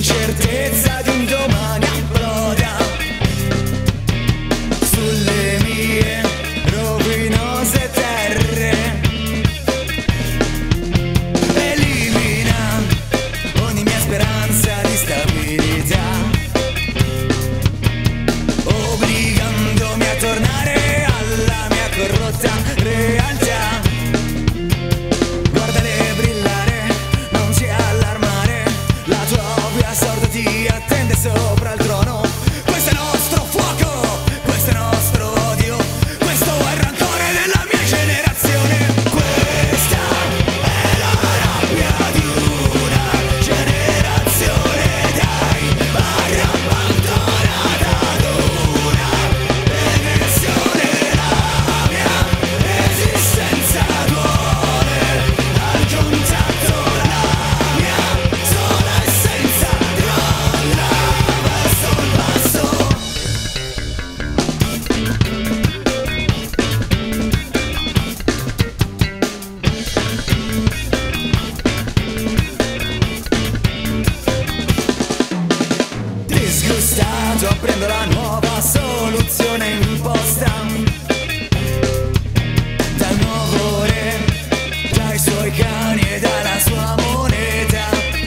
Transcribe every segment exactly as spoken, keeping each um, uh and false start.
l'incertezza di un domani approda sulle mie rovinose terre, elimina ogni mia speranza di stabilità, obbligandomi a tornare alla mia corrotta realtà. Guardale brillare, non si allarmare, la tua ovvia sorte ti attende sopra il trono. Questo è nostro fuoco, questo è nostro odio, questo è il rancore della mia generazione. Questa è la rabbia di una generazione, dai, barra abbandonata ad una regressione. La mia esistenza duole al contatto, la mia sola essenza crolla verso il basso. Disgustato apprendo la nuova soluzione imposta dal nuovo re, dai suoi cani e dalla sua moneta.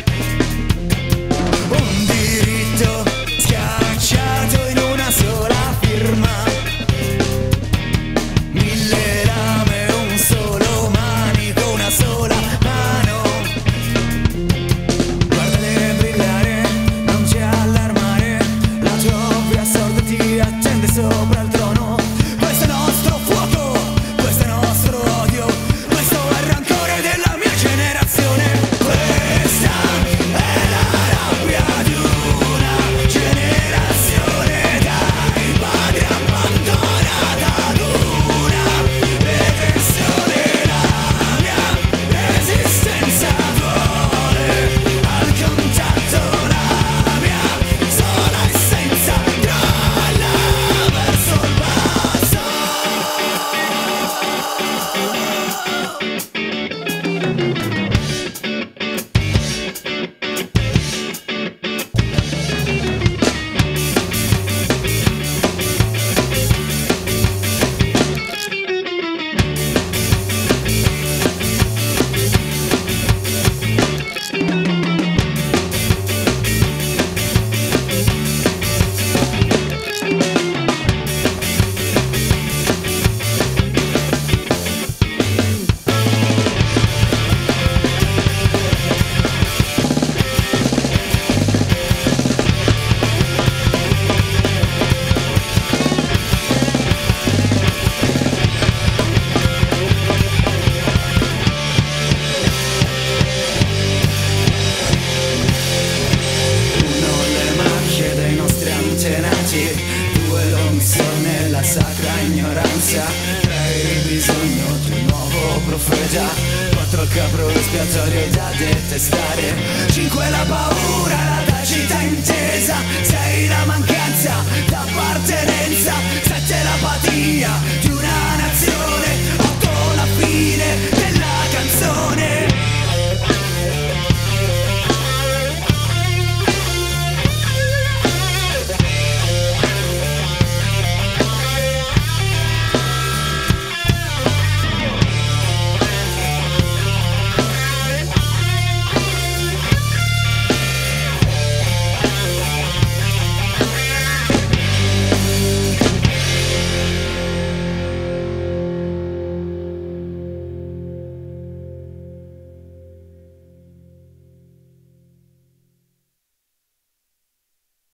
Un diritto schiacciato in una sola firma, mille lame, un solo manico, una sola mano. Guardale brillare, non ci allarmare, la tua ovvia sorte ti attende sopra il trono. Questo è nostro fuoco, questo è nostro odio, questo è il rancore della mia generazione. Questa è la rabbia di una generazione, dai, padre abbandonata ad una regressione. La mia esistenza duole al contatto, la mia sola essenza crolla verso il basso. Uno le macchie dei nostri antenati, due l'omissione nella sacra ignoranza, tre il bisogno di un nuovo profeta, quattro il capro espiatorio da detestare, cinque la paura